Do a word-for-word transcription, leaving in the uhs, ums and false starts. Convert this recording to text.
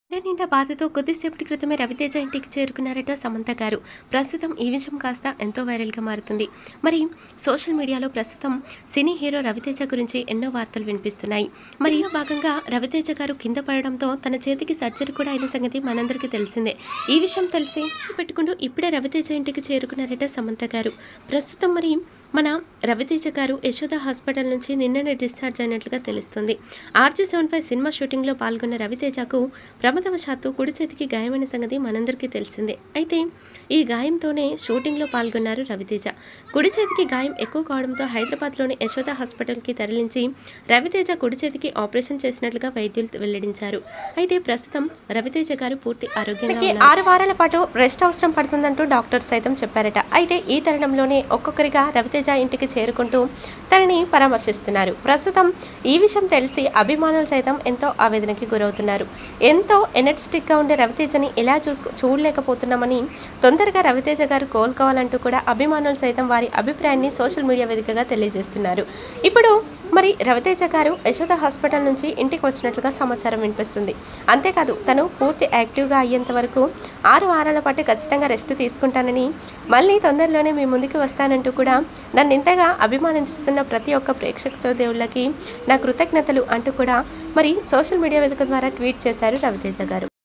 నిండా బాధతో కొద్దిసేపటి క్రితమే రవితేజ ఇంటికి చేరుకున్నారట సమంత గారు. ప్రస్తుతం ఈ విషయం కాస్త ఎంతో వైరల్గా మారుతుంది. మరి సోషల్ మీడియాలో ప్రస్తుతం సినీ హీరో రవితేజ గురించి ఎన్నో వార్తలు వినిపిస్తున్నాయి. మరి ఇందులో భాగంగా రవితేజ గారు కింద పడడంతో తన చేతికి సర్జరీ కూడా అయిన సంగతి మనందరికీ తెలిసిందే. ఈ విషయం తెలిసి పెట్టుకుంటూ ఇప్పుడే రవితేజ ఇంటికి చేరుకున్నారట సమంత గారు. ప్రస్తుతం మరి మన రవితేజ గారు యశోద హాస్పిటల్ నుంచి నిన్ననే డిశ్చార్జ్ అయినట్లుగా తెలుస్తుంది. ఆర్జీ సెవెన్ ఫైవ్ సినిమా షూటింగ్లో పాల్గొన్న రవితేజకు ప్రమాదవశాత్తు కుడి చేతికి గాయమైన సంగతి మనందరికీ తెలిసిందే. అయితే ఈ గాయంతోనే షూటింగ్లో పాల్గొన్నారు రవితేజ. కుడి చేతికి గాయం ఎక్కువ కావడంతో హైదరాబాద్లోని యశోద హాస్పిటల్కి తరలించి రవితేజ కుడి చేతికి ఆపరేషన్ చేసినట్లుగా వైద్యులు వెల్లడించారు. అయితే ప్రస్తుతం రవితేజ గారు పూర్తి ఆరోగ్యంగా ఆరు వారాల పాటు రెస్ట్ అవసరం పడుతుందంటూ డాక్టర్స్ సైతం చెప్పారట. అయితే ఈ తరుణంలోనే ఒక్కొక్కరిగా రవితేజ ఇంటికి చేరుకుంటూ తనని పరామర్శిస్తున్నారు. ప్రస్తుతం ఈ విషయం తెలిసి అభిమానులు సైతం ఎంతో ఆవేదనకి గురవుతున్నారు. ఎంతో ఎనర్జెటిక్గా ఉండే రవితేజని ఇలా చూసుకో చూడలేకపోతున్నామని, తొందరగా రవితేజ గారు కోలుకోవాలంటూ కూడా అభిమానులు సైతం వారి అభిప్రాయాన్ని సోషల్ మీడియా వేదికగా తెలియజేస్తున్నారు. ఇప్పుడు మరి రవితేజ గారు యశోద హాస్పిటల్ నుంచి ఇంటికి వచ్చినట్లుగా సమాచారం వినిపిస్తుంది. అంతేకాదు తను పూర్తి యాక్టివ్గా అయ్యేంత వరకు ఆరు వారాల పాటు ఖచ్చితంగా రెస్ట్ తీసుకుంటానని, మళ్ళీ తొందరలోనే మీ ముందుకు వస్తానంటూ కూడా నన్ను ఇంతగా అభిమానిస్తున్న ప్రతి ఒక్క ప్రేక్షకుతో దేవుళ్ళకి నా కృతజ్ఞతలు అంటూ కూడా మరి సోషల్ మీడియా వేదిక ద్వారా ట్వీట్ చేశారు రవితేజ గారు.